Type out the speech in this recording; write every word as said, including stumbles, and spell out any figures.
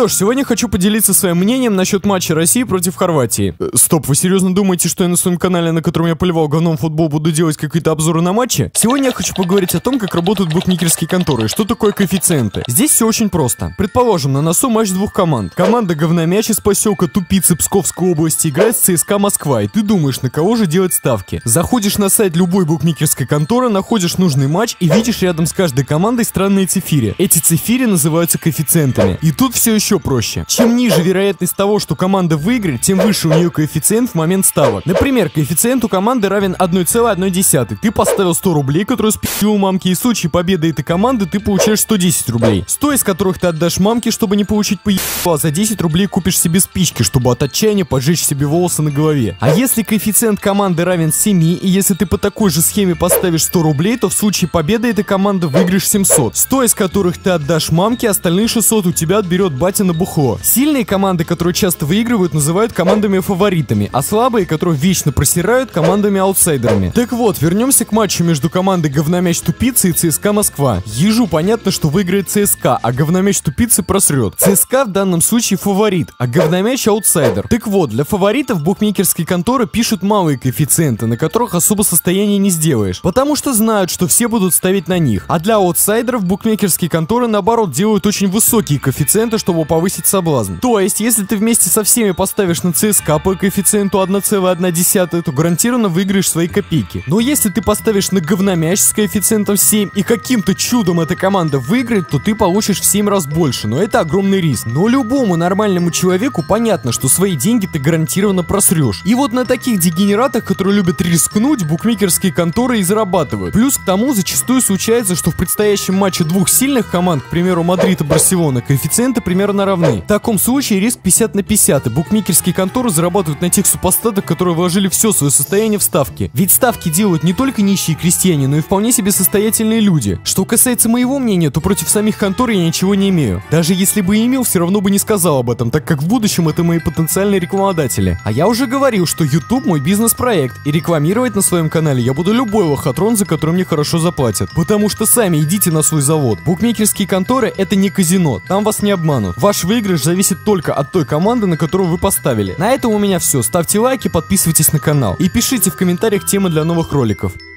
что ж, сегодня хочу поделиться своим мнением насчет матча России против Хорватии. Э, стоп, вы серьезно думаете, что я на своем канале, на котором я поливал говном футбол, буду делать какие-то обзоры на матчи? Сегодня я хочу поговорить о том, как работают букмекерские конторы и что такое коэффициенты. Здесь все очень просто. Предположим, на носу матч двух команд. Команда Говномяч из поселка Тупицы Псковской области играет с ЦСКА Москва, и ты думаешь, на кого же делать ставки. Заходишь на сайт любой букмекерской конторы, находишь нужный матч и видишь рядом с каждой командой странные цифиры. Эти цифиры называются коэффициентами. И тут все еще проще. Чем ниже вероятность того, что команда выиграет, тем выше у нее коэффициент в момент ставок. Например, коэффициент у команды равен одна целая одна десятая. Ты поставил сто рублей, которые спи***ил у мамки, и в случае победы этой команды ты получаешь сто десять рублей. сто из которых ты отдашь мамке, чтобы не получить по***у, а за десять рублей купишь себе спички, чтобы от отчаяния поджечь себе волосы на голове. А если коэффициент команды равен семи, и если ты по такой же схеме поставишь сто рублей, то в случае победы этой команды выиграешь семьсот. сто из которых ты отдашь мамке, остальные шестьсот у тебя отберет батя на бухло. Сильные команды, которые часто выигрывают, называют командами-фаворитами, а слабые, которые вечно просирают, командами-аутсайдерами. Так вот, вернемся к матчу между командой Говномяч Тупицы и ЦСКА Москва. Ежу понятно, что выиграет ЦСКА, а Говномяч Тупицы просрет. ЦСКА в данном случае фаворит, а Говномяч аутсайдер. Так вот, для фаворитов букмекерские конторы пишут малые коэффициенты, на которых особо состояние не сделаешь, потому что знают, что все будут ставить на них. А для аутсайдеров букмекерские конторы, наоборот, делают очень высокие коэффициенты, чтобы повысить соблазн. То есть, если ты вместе со всеми поставишь на ЦСКА по коэффициенту одна целая одна десятая, то гарантированно выиграешь свои копейки. Но если ты поставишь на Говномяч с коэффициентом семь и каким-то чудом эта команда выиграет, то ты получишь в семь раз больше, но это огромный риск. Но любому нормальному человеку понятно, что свои деньги ты гарантированно просрешь. И вот на таких дегенератах, которые любят рискнуть, букмекерские конторы и зарабатывают. Плюс к тому зачастую случается, что в предстоящем матче двух сильных команд, к примеру, Мадрид и Барселона, коэффициенты примерно равны. В таком случае риск пятьдесят на пятьдесят, и букмекерские конторы зарабатывают на тех супостатах, которые вложили все свое состояние в ставки. Ведь ставки делают не только нищие крестьяне, но и вполне себе состоятельные люди. Что касается моего мнения, то против самих контор я ничего не имею. Даже если бы и имел, все равно бы не сказал об этом, так как в будущем это мои потенциальные рекламодатели. А я уже говорил, что YouTube мой бизнес-проект, и рекламировать на своем канале я буду любой лохотрон, за который мне хорошо заплатят. Потому что сами идите на свой завод. Букмекерские конторы — это не казино, там вас не обманут. Ваш выигрыш зависит только от той команды, на которую вы поставили. На этом у меня все. Ставьте лайки, подписывайтесь на канал и пишите в комментариях темы для новых роликов.